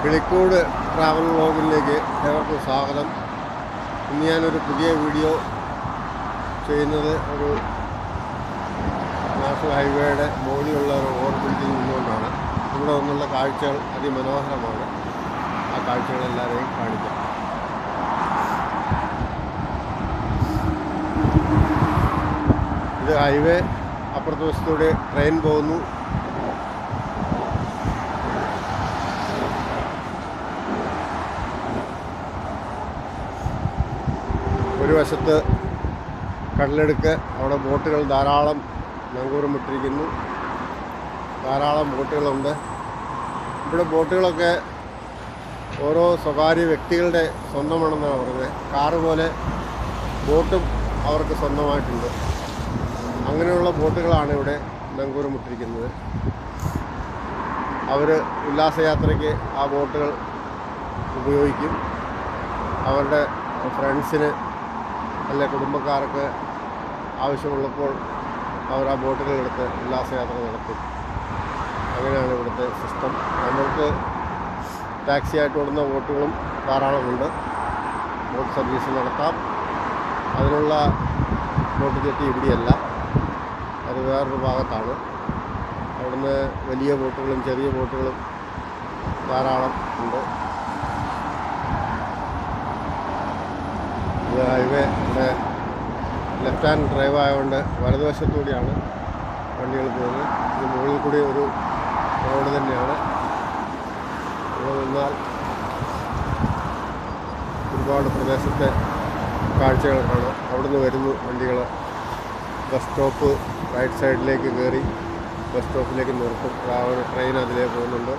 കിളിക്കൂട് travel വ്ലോഗിലേക്ക് ഏവർക്കും സ്വാഗതം. ഇന്ന് ഞാനൊരു പുതിയ വീഡിയോ ചെയ്യുന്നത് ഒരു നാഷണൽ ഹൈവേയുടെ മുകളിലുള്ള ഒരു ഓവർ ബിൽഡിംഗ് നിന്നുകൊണ്ടാണ്. ഇവിടെ നിന്നുള്ള കാഴ്ചകൾ അതിമനോഹരമാണ്. ആ കാഴ്ചകൾ എല്ലാവരെയും കാണിക്കാം. ഇത് ഹൈവേ, അപ്പുറത്തെ വശത്തൂടെ ട്രെയിൻ പോകുന്നു. ഒരു വശത്ത് കടലെടുക്ക്, അവിടെ ബോട്ടുകൾ ധാരാളം നങ്കൂരമിട്ടിരിക്കുന്നു. ധാരാളം ബോട്ടുകളുണ്ട്. ഇവിടെ ബോട്ടുകളൊക്കെ ഓരോ സ്വകാര്യ വ്യക്തികളുടെ സ്വന്തമാണെന്നാണ് പറഞ്ഞത്. കാറ് പോലെ ബോട്ടും അവർക്ക് സ്വന്തമായിട്ടുണ്ട്. അങ്ങനെയുള്ള ബോട്ടുകളാണ് ഇവിടെ നങ്കൂരമിട്ടിരിക്കുന്നത്. അവർ ഉല്ലാസയാത്രയ്ക്ക് ആ ബോട്ടുകൾ ഉപയോഗിക്കും. അവരുടെ ഫ്രണ്ട്സിന് അല്ലെ കുടുംബക്കാർക്ക് ആവശ്യമുള്ളപ്പോൾ അവർ ആ ബോട്ടുകളെടുത്ത് ഉല്ലാസയാത്ര നടത്തും. അങ്ങനെയാണ് ഇവിടുത്തെ സിസ്റ്റം. നമുക്ക് ടാക്സി ആയിട്ട് ഓടുന്ന ബോട്ടുകളും ധാരാളമുണ്ട്. ബോട്ട് സർവീസ് നടത്താം. അതിനുള്ള ബോട്ട് ജെട്ടി ഇവിടെയല്ല, അത് വേറൊരു ഭാഗത്താണ്. അവിടുന്ന് വലിയ ബോട്ടുകളും ചെറിയ ബോട്ടുകളും ധാരാളം ഉണ്ട്. ഇത് ഹൈവേ ഇവിടെ ലെഫ്റ്റ് ഹാൻഡ് ഡ്രൈവ് ആയതുകൊണ്ട് വലതുവശത്തുകൂടിയാണ് വണ്ടികൾ പോകുന്നത്. ഇത് മുകളിൽ കൂടി ഒരു റോഡ് തന്നെയാണ്. ഇവിടെ നിന്നാൽ ഒരുപാട് പ്രദേശത്തെ കാഴ്ചകൾ കാണാം. അവിടുന്ന് വരുന്നു വണ്ടികൾ. ബസ് സ്റ്റോപ്പ് റൈറ്റ് സൈഡിലേക്ക് കയറി ബസ് സ്റ്റോപ്പിലേക്ക് നിർത്തും. ഒരു ട്രെയിൻ അതിലേ പോകുന്നുണ്ട്.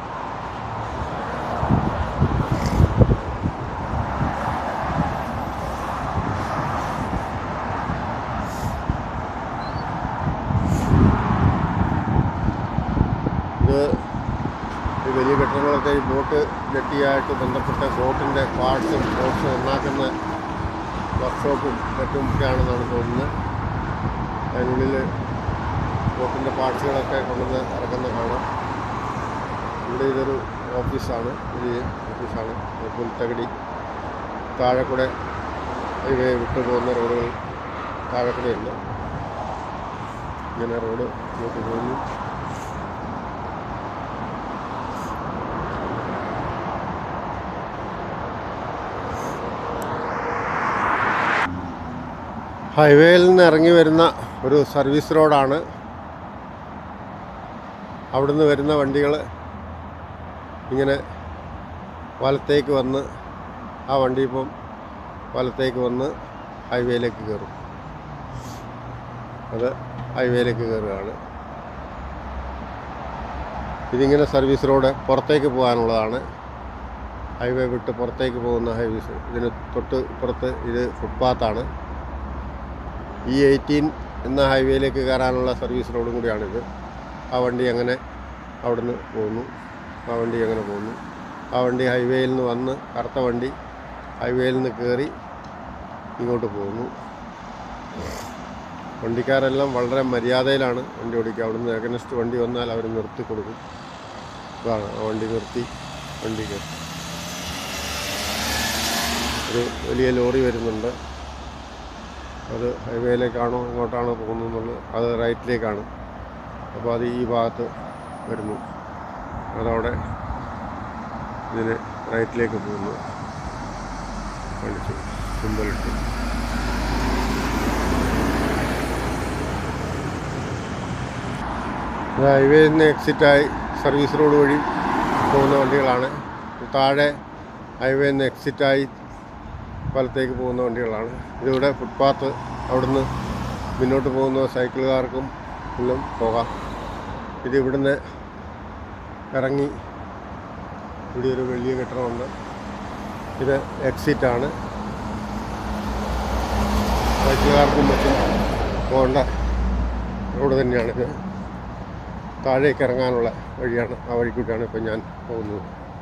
ഈ വലിയ കെട്ടിടങ്ങളൊക്കെ ഈ ബോട്ട് ജെട്ടിയായിട്ട് ബന്ധപ്പെട്ട ബോട്ടിൻ്റെ പാർട്സും ബോട്ട്സ് നന്നാക്കുന്ന വർക്ക്ഷോപ്പും മറ്റുമൊക്കെയാണെന്നാണ് തോന്നുന്നത്. അതിനുള്ളിൽ ബോട്ടിൻ്റെ പാർട്സുകളൊക്കെ കൊണ്ടുവന്ന് ഇറക്കുന്ന കാണാം. ഇവിടെ ഇതൊരു ഓഫീസാണ്. വലിയ ഓഫീസാണ്. പുൽത്തകടി താഴെ കൂടെ ഹൈവേ വിട്ടു പോകുന്ന റോഡുകൾ താഴെ കൂടെ ഉണ്ട്. ഇങ്ങനെ റോഡ് ഇങ്ങോട്ട് പോകുന്നു. ഹൈവേയിൽ നിന്ന് ഇറങ്ങി വരുന്ന ഒരു സർവീസ് റോഡാണ്. അവിടുന്ന് വരുന്ന വണ്ടികൾ ഇങ്ങനെ വലത്തേക്ക് വന്ന് ആ വണ്ടി ഇപ്പം വലത്തേക്ക് വന്ന് ഹൈവേയിലേക്ക് കയറും. അത് ഹൈവേയിലേക്ക് കയറുകയാണ്. ഇതിങ്ങനെ സർവീസ് റോഡ് പുറത്തേക്ക് പോകാനുള്ളതാണ്. ഹൈവേ വിട്ട് പുറത്തേക്ക് പോകുന്ന ഹൈവേസ്. ഇതിന് തൊട്ട് ഇപ്പുറത്ത് ഇത് ഫുട്പാത്താണ്. E18 എന്ന ഹൈവേയിലേക്ക് കയറാനുള്ള സർവീസ് റോഡും കൂടിയാണിത്. ആ വണ്ടി അങ്ങനെ അവിടുന്ന് പോകുന്നു. ആ വണ്ടി അങ്ങനെ പോകുന്നു. ആ വണ്ടി ഹൈവേയിൽ നിന്ന് വന്ന് കറുത്ത വണ്ടി ഹൈവേയിൽ നിന്ന് കയറി ഇങ്ങോട്ട് പോകുന്നു. വണ്ടിക്കാരെല്ലാം വളരെ മര്യാദയിലാണ് വണ്ടി ഓടിക്കുക. അവിടുന്ന് അഗനസ്റ്റ് വണ്ടി വന്നാൽ അവർ നിർത്തി കൊടുക്കും. അതാണ് ആ വണ്ടി നിർത്തി വണ്ടി കയറി. ഒരു വലിയ ലോറി വരുന്നുണ്ട്. അത് ഹൈവേയിലേക്കാണോ ഇങ്ങോട്ടാണോ പോകുന്നതെന്നുള്ളത്. അത് റൈറ്റിലേക്കാണ്. അപ്പോൾ അത് ഈ ഭാഗത്ത് വരുന്നു. അതവിടെ ഇതിന് റൈറ്റിലേക്ക് പോകുന്നു. കാണിച്ചു സിമ്പലിട്ട്. ഇത് ഹൈവേയിൽ നിന്ന് എക്സിറ്റായി സർവീസ് റോഡ് വഴി പോകുന്ന വണ്ടികളാണ്. താഴെ ഹൈവേയിൽ നിന്ന് എക്സിറ്റായി വലത്തേക്ക് പോകുന്ന വണ്ടികളാണ്. ഇതിവിടെ ഫുട്പാത്ത്. അവിടുന്ന് മുന്നോട്ട് പോകുന്ന സൈക്കിളുകാർക്കും എല്ലാം പോകാം. ഇത് ഇവിടുന്ന് ഇറങ്ങി ഇവിടെ ഒരു വലിയ കെട്ടിടമുണ്ട്. ഇത് എക്സിറ്റാണ്. സൈക്കിളുകാർക്കും മറ്റും പോകേണ്ട റോഡ് തന്നെയാണിത്. താഴേക്ക് ഇറങ്ങാനുള്ള വഴിയാണ്. ആ വഴിക്കൂട്ടാണ് ഇപ്പം ഞാൻ പോകുന്നത്.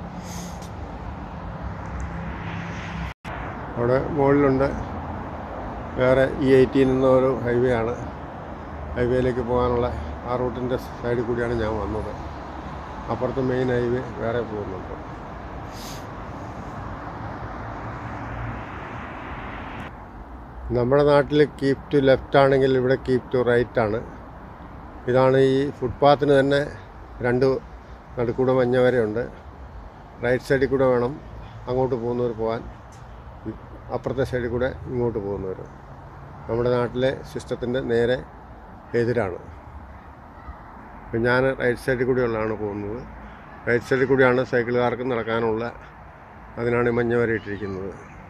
അവിടെ മുകളിലുണ്ട് വേറെ E18 എന്ന ഒരു ഹൈവേ ആണ്. ഹൈവേയിലേക്ക് പോകാനുള്ള ആ റൂട്ടിൻ്റെ സൈഡിൽ കൂടിയാണ് ഞാൻ വന്നത്. അപ്പുറത്ത് മെയിൻ ഹൈവേ വേറെ പോകുന്നുണ്ട്. നമ്മുടെ നാട്ടിൽ കീപ്പ് ടു ലെഫ്റ്റ് ആണെങ്കിൽ ഇവിടെ കീപ്പ് ടു റൈറ്റ് ആണ്. ഇതാണ് ഈ ഫുട്പാത്തിന് തന്നെ രണ്ട് നടുക്കൂടെ മഞ്ഞ വരെയുണ്ട്. റൈറ്റ് സൈഡിൽ കൂടെ വേണം അങ്ങോട്ട് പോകുന്നവർ പോകാൻ, അപ്പുറത്തെ സൈഡിൽ കൂടെ ഇങ്ങോട്ട് പോകുന്നവർ. നമ്മുടെ നാട്ടിലെ സിസ്റ്റത്തിൻ്റെ നേരെ എതിരാണ്. ഇപ്പം ഞാൻ റൈറ്റ് സൈഡിൽ കൂടെയുള്ളതാണ് പോകുന്നത്. റൈറ്റ് സൈഡിൽ കൂടിയാണ് സൈക്കിളുകാർക്ക് നടക്കാനുള്ള, അതിനാണ് മഞ്ഞ വര ഇട്ടിരിക്കുന്നത്.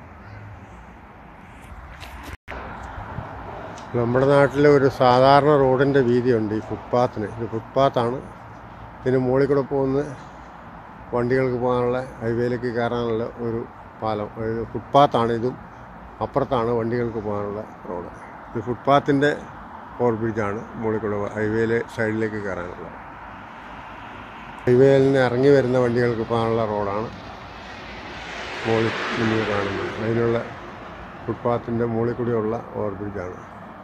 നമ്മുടെ നാട്ടിൽ ഒരു സാധാരണ റോഡിൻ്റെ വീതിയുണ്ട് ഈ ഫുട്പാത്തിന്. ഇത് ഫുട്പാത്താണ്. ഇതിന് മുകളിൽ കൂടെ പോകുന്ന വണ്ടികൾക്ക് പോകാനുള്ള, ഹൈവേയിലേക്ക് കയറാനുള്ള ഒരു പാലം. ഫുട്പാത്താണ്. ഇതും അപ്പുറത്താണ് വണ്ടികൾക്ക് പോകാനുള്ള റോഡ്. ഇത് ഫുട്പാത്തിൻ്റെ ഓവർ ബ്രിഡ്ജാണ്. മുകളിൽ കൂടെ ഹൈവേയിലെ സൈഡിലേക്ക് കയറാനുള്ള. ഹൈവേയിൽ നിന്ന് ഇറങ്ങി വരുന്ന വണ്ടികൾക്ക് പോകാനുള്ള റോഡാണ് മുകളിൽ മുന്നിൽ കാണുന്നത്. അതിനുള്ള ഫുട്പാത്തിൻ്റെ മുകളിൽ കൂടിയുള്ള ഓവർ ബ്രിഡ്ജാണ്.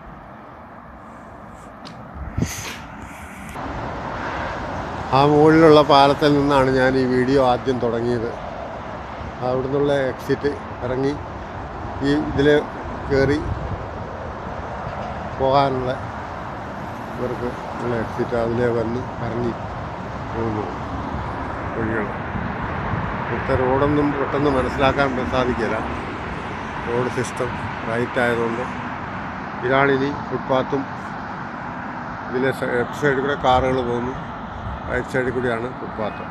ആ മുകളിലുള്ള പാലത്തിൽ നിന്നാണ് ഞാൻ ഈ വീഡിയോ ആദ്യം തുടങ്ങിയത്. അവിടെ നിന്നുള്ള എക്സിറ്റ് ഇറങ്ങി ഈ ഇതിൽ കയറി പോകാനുള്ള ഇവർക്ക് ഉള്ള എക്സിറ്റ് അതിലെ വന്ന് ഇറങ്ങി പോകുന്നു വഴികൾ. ഇവിടുത്തെ റോഡൊന്നും പെട്ടെന്ന് മനസ്സിലാക്കാൻ സാധിക്കില്ല. റോഡ് സിസ്റ്റം റൈറ്റ് ആയതുകൊണ്ട്. ഇതാണിനി ഫുട്പാത്തും. ഇതിലെ ലെഫ്റ്റ് സൈഡിൽ കൂടെ കാറുകൾ പോകുന്നു, റൈറ്റ് സൈഡിൽ കൂടിയാണ് ഫുട്പാത്ത്.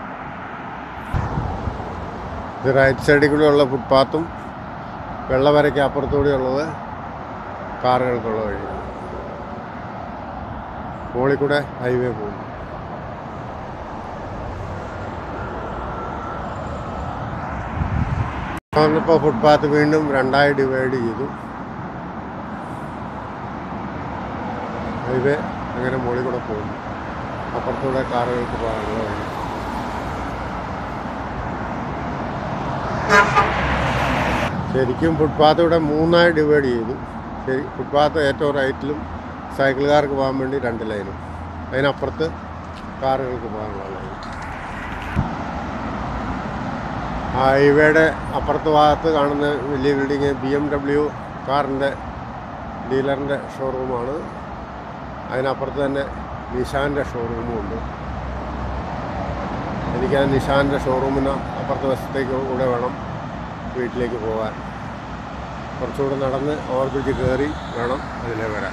ഇത് റൈറ്റ് സൈഡിൽ കൂടെയുള്ള ഫുട്പാത്തും വെള്ളവരയ്ക്ക് അപ്പുറത്തുകൂടിയുള്ളത് കാറുകൾക്കുള്ള വഴിയാണ്. മുകളിൽ കൂടെ ഹൈവേ പോകുന്നു. ഇപ്പോൾ ഫുട്പാത്ത് വീണ്ടും രണ്ടായി ഡിവൈഡ് ചെയ്തു. ഹൈവേ അങ്ങനെ മുകളിൽ കൂടെ പോകുന്നു. അപ്പുറത്തൂടെ കാറുകൾക്ക് പോകാനുള്ള വഴി. ശരിക്കും ഫുട്പാത്ത് ഇവിടെ മൂന്നായി ഡിവൈഡ് ചെയ്തു. ശരി, ഫുട്പാത്ത് ഏറ്റവും റൈറ്റിലും സൈക്കിളുകാർക്ക് പോകാൻ വേണ്ടി രണ്ട് ലൈനും, അതിനപ്പുറത്ത് കാറുകൾക്ക് പോകാനുള്ള ലൈൻ. ഹൈവേയുടെ അപ്പുറത്ത് ഭാഗത്ത് കാണുന്ന വലിയ ബിൽഡിങ് BMW കാറിൻ്റെ ഡീലറിൻ്റെ ഷോറൂമാണ്. അതിനപ്പുറത്ത് തന്നെ നിഷാൻ്റെ ഷോറൂമും ഉണ്ട്. എനിക്ക് ആ നിഷാൻ്റെ ഷോറൂമിന് അപ്പുറത്തെ വശത്തേക്ക് കൂടെ വേണം വീട്ടിലേക്ക് പോകാൻ. കുറച്ചുകൂടെ നടന്ന് ഓവർ ബ്രിഡ്ജ് കയറി വേണം അതിലേ വരാൻ.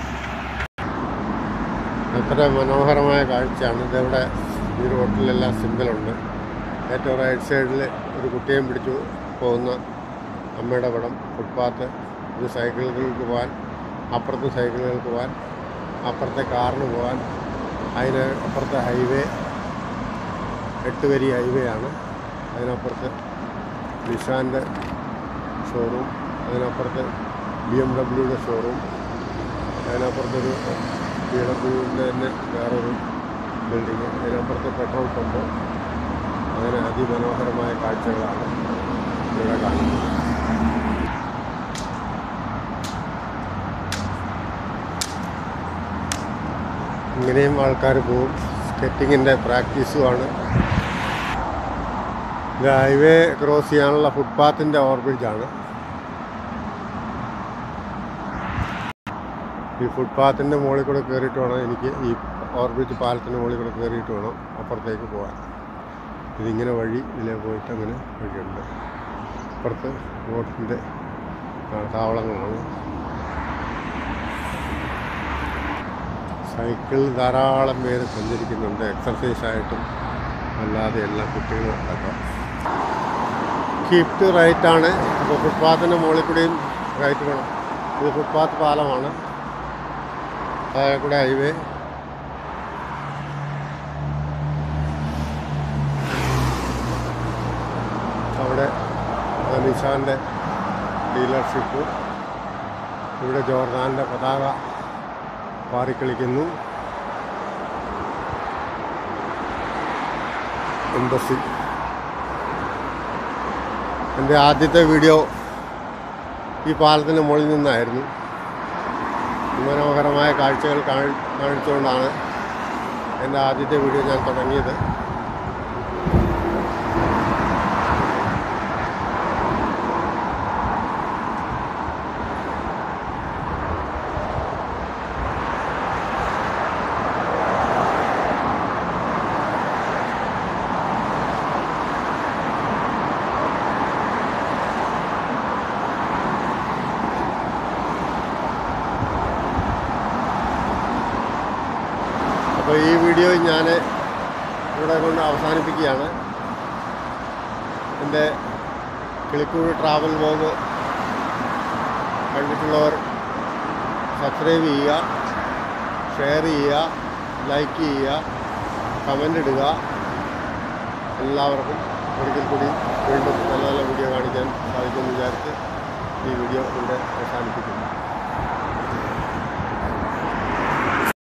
അത്ര മനോഹരമായ കാഴ്ചയാണ്. ഇതവിടെ ഈ റോട്ടിലെല്ലാം സിമ്പിളുണ്ട്. ഏറ്റവും റൈറ്റ് സൈഡിൽ ഒരു കുട്ടിയെയും പിടിച്ചു പോകുന്ന അമ്മയുടെ പടം. ഫുട്പാത്ത്. ഇത് സൈക്കിളുകൾക്ക് പോകാൻ, അപ്പുറത്ത് സൈക്കിളുകൾക്ക് പോകാൻ, അപ്പുറത്തെ കാറിന് പോകാൻ. അതിന് അപ്പുറത്തെ ഹൈവേ 8 വരി ഹൈവേ ആണ്. അതിനപ്പുറത്ത് നിഷാൻ്റെ ഷോറൂം, അതിനപ്പുറത്ത് BMWയുടെ ഷോറൂം, അതിനപ്പുറത്തൊരു BMWൻ്റെ തന്നെ വേറൊരു ബിൽഡിങ്, അതിനപ്പുറത്ത് പെട്രോൾ പമ്പ്. അങ്ങനെ അതിമനോഹരമായ കാഴ്ചകളാണ് ഇവിടെ കാണുന്നത്. ഇങ്ങനെയും ആൾക്കാർ പോകും. സ്കെറ്റിങ്ങിൻ്റെ പ്രാക്ടീസുമാണ്. ഇത് ഹൈവേ ക്രോസ് ചെയ്യാനുള്ള ഫുട്പാത്തിൻ്റെ ഓവർ ബ്രിഡ്ജാണ്. ഈ ഫുട്പാത്തിൻ്റെ മുകളിൽ കൂടെ കയറിയിട്ട് വേണം എനിക്ക്, ഈ ഓവർ ബ്രിഡ്ജ് പാലത്തിൻ്റെ മുകളിൽ കൂടെ കയറിയിട്ട് വേണം അപ്പുറത്തേക്ക് പോകാൻ. ഇതിങ്ങനെ വഴി ഇതിലേ പോയിട്ട് അങ്ങനെ വഴിയുണ്ട്. അപ്പുറത്ത് ബോട്ടിൻ്റെ താവളങ്ങളാണ്. സൈക്കിൾ ധാരാളം പേര് സഞ്ചരിക്കുന്നുണ്ട്. എക്സർസൈസായിട്ടും അല്ലാതെ എല്ലാ കുട്ടികളും അടക്കം. കീപ്പ് ടു റൈറ്റാണ്. അപ്പോൾ ഫുട്പാത്തിൻ്റെ മുകളിൽ കൂടെയും റൈറ്റ് വേണം. ഇത് ഫുട്പാത്ത് പാലമാണ്. താഴെ കൂടെ ഹൈവേ. അവിടെ നിഷാൻ്റെ ഡീലർഷിപ്പ്. ഇവിടെ ജോർദാൻ്റെ പതാക പാറിക്കളിക്കുന്നു. എംബസി. എൻ്റെ ആദ്യത്തെ വീഡിയോ ഈ പാലത്തിൻ്റെ മുകളിൽ നിന്നായിരുന്നു. മനോഹരമായ കാഴ്ചകൾ കാണിച്ചുകൊണ്ടാണ് എൻ്റെ ആദ്യത്തെ വീഡിയോ ഞാൻ തുടങ്ങിയത്. അപ്പോൾ ഈ വീഡിയോ ഞാൻ ഇവിടെ കൊണ്ട് അവസാനിപ്പിക്കുകയാണ്. എൻ്റെ കിളിക്കൂട് ട്രാവൽ വ്ലോഗ് കണ്ടിട്ടുള്ളവർ സബ്സ്ക്രൈബ് ചെയ്യുക, ഷെയർ ചെയ്യുക, ലൈക്ക് ചെയ്യുക, കമൻ്റ് ഇടുക. എല്ലാവർക്കും ഒരിക്കൽ കൂടി വീണ്ടും നല്ല നല്ല വീഡിയോ കാണിക്കാൻ സാധിക്കുമെന്ന് വിചാരിച്ച് ഈ വീഡിയോ ഇവിടെ അവസാനിപ്പിക്കുന്നു.